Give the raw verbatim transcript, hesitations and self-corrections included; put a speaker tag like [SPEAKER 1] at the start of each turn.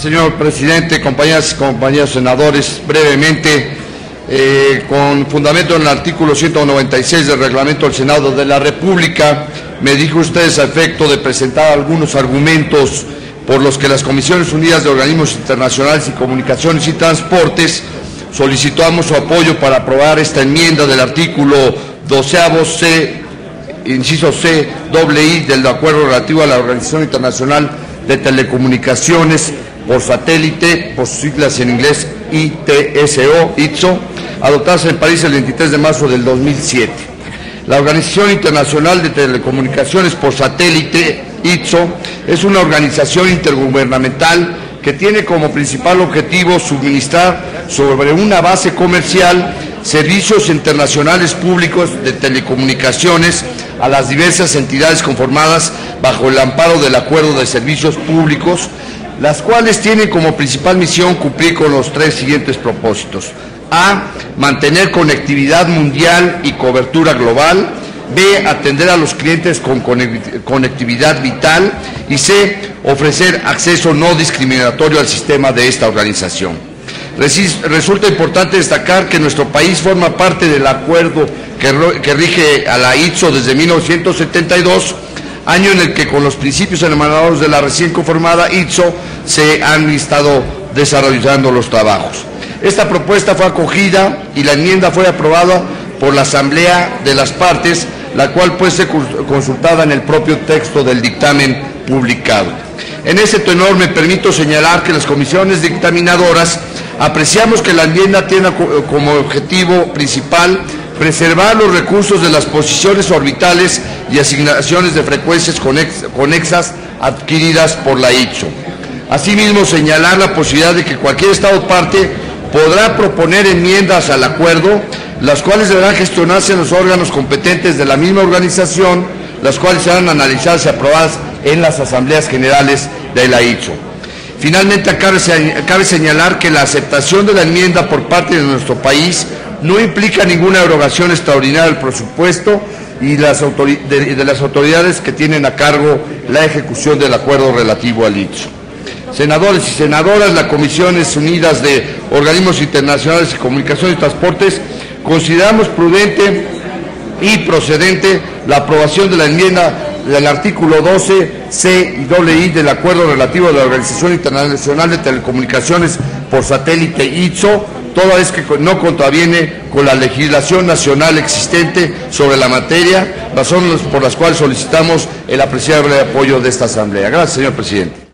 [SPEAKER 1] Señor presidente, compañeras y compañeros senadores, brevemente, eh, con fundamento en el artículo ciento noventa y seis del reglamento del Senado de la República, me dijo ustedes a efecto de presentar algunos argumentos por los que las Comisiones Unidas de Organismos Internacionales y Comunicaciones y Transportes solicitamos su apoyo para aprobar esta enmienda del artículo doceavo C, inciso C, doble I del acuerdo relativo a la Organización Internacional de Telecomunicaciones por satélite, por sus siglas en inglés I T S O, I T S O, adoptadas en París el veintitrés de marzo del dos mil siete. La Organización Internacional de Telecomunicaciones por satélite, I T S O, es una organización intergubernamental que tiene como principal objetivo suministrar sobre una base comercial servicios internacionales públicos de telecomunicaciones a las diversas entidades conformadas bajo el amparo del Acuerdo de Servicios Públicos, las cuales tienen como principal misión cumplir con los tres siguientes propósitos: A. Mantener conectividad mundial y cobertura global. B. Atender a los clientes con conectividad vital. Y C. Ofrecer acceso no discriminatorio al sistema de esta organización. Resulta importante destacar que nuestro país forma parte del acuerdo que, que rige a la I T S O desde mil novecientos setenta y dos, año en el que con los principios emanados de la recién conformada I T S O se han estado desarrollando los trabajos. Esta propuesta fue acogida y la enmienda fue aprobada por la Asamblea de las Partes, la cual puede ser consultada en el propio texto del dictamen publicado. En ese tenor me permito señalar que las comisiones dictaminadoras apreciamos que la enmienda tiene como objetivo principal preservar los recursos de las posiciones orbitales y asignaciones de frecuencias conexas adquiridas por la I T S O. Asimismo, señalar la posibilidad de que cualquier Estado parte podrá proponer enmiendas al acuerdo, las cuales deberán gestionarse en los órganos competentes de la misma organización, las cuales serán analizadas y aprobadas en las asambleas generales de la I T S O. Finalmente, cabe señalar que la aceptación de la enmienda por parte de nuestro país no implica ninguna erogación extraordinaria del presupuesto y las de, de las autoridades que tienen a cargo la ejecución del acuerdo relativo al I T S O. Senadores y senadoras, las Comisiones Unidas de Organismos Internacionales y Comunicaciones y Transportes consideramos prudente y procedente la aprobación de la enmienda del artículo doce C y doble I del acuerdo relativo a la Organización Internacional de Telecomunicaciones por satélite I T S O, toda vez que no contraviene con la legislación nacional existente sobre la materia, razones por las cuales solicitamos el apreciable apoyo de esta Asamblea. Gracias, señor presidente.